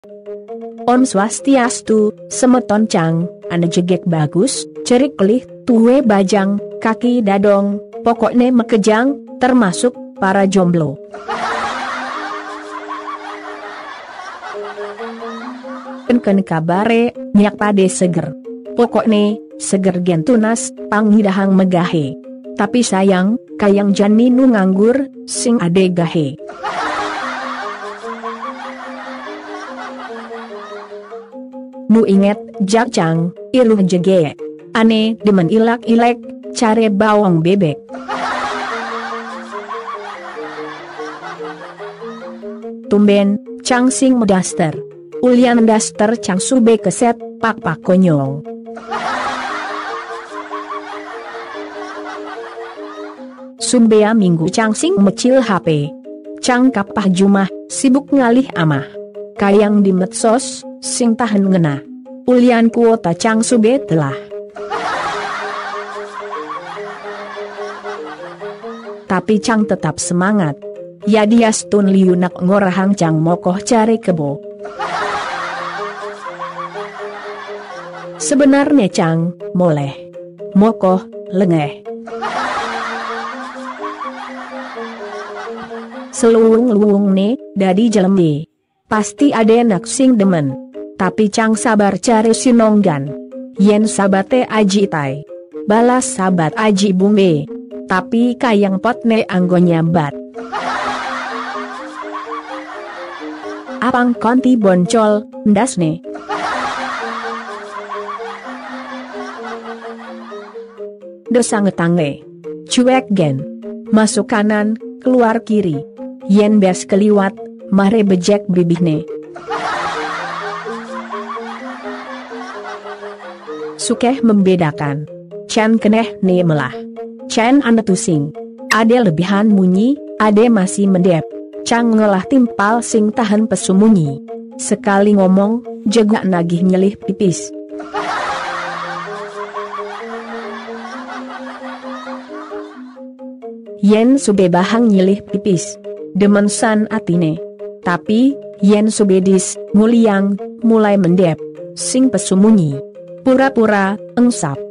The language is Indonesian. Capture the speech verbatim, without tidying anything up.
Om Swastiastu, semeton Cang, ane jegek bagus, cerik kelih, tuwe bajang, kaki dadong, pokoknya mekejang, termasuk para jomblo. Ken kabare, nyak pade seger. Pokoknya, seger gentunas, pangidahang megahe. Tapi sayang, kayang jani nu nganggur, sing ade gahe. Nu inget, jak Cang, iluh jege. Ane demen ilak-ilek, care bawang bebek. Tumben, Cang sing medaster. Ulian daster Cang sube keset, pak-pak konyol. Sumbea minggu Cang sing mecil H P. Cang kapah jumah, sibuk ngalih amah. Kayang di medsos, sing tahan ngena. Ulian kuota Cang sube telah. Tapi Cang tetap semangat. Ya dia stun liunak ngorahang Cang mokoh cari kebo. Sebenarnya Cang, moleh. Mokoh, lengeh. Seluung-luung ne, dadi jelembe. Pasti ada nak sing demen. Tapi Cang sabar cari sinonggan. Yen sabate aji tai. Balas sabat aji bumbe. Tapi kayang pot ne anggonya bat. Apang konti boncol, ndas ne. Dosa ngetange. Cuek gen. Masuk kanan, keluar kiri. Yen bes keliwat, mare bejek bibihne. Sukeh membedakan. Chan keneh ne melah. Chan ane tusing. Ade lebihan munyi, ade masih mendep. Cang ngolah timpal sing tahan pesumunyi. Sekali ngomong, juga nagih nyelih pipis. Yen sube bahang nyilih pipis. Demensan atine. Tapi, yen subedis, nguliang, mulai mendep. Sing pesumunyi. Pura-pura, engsap.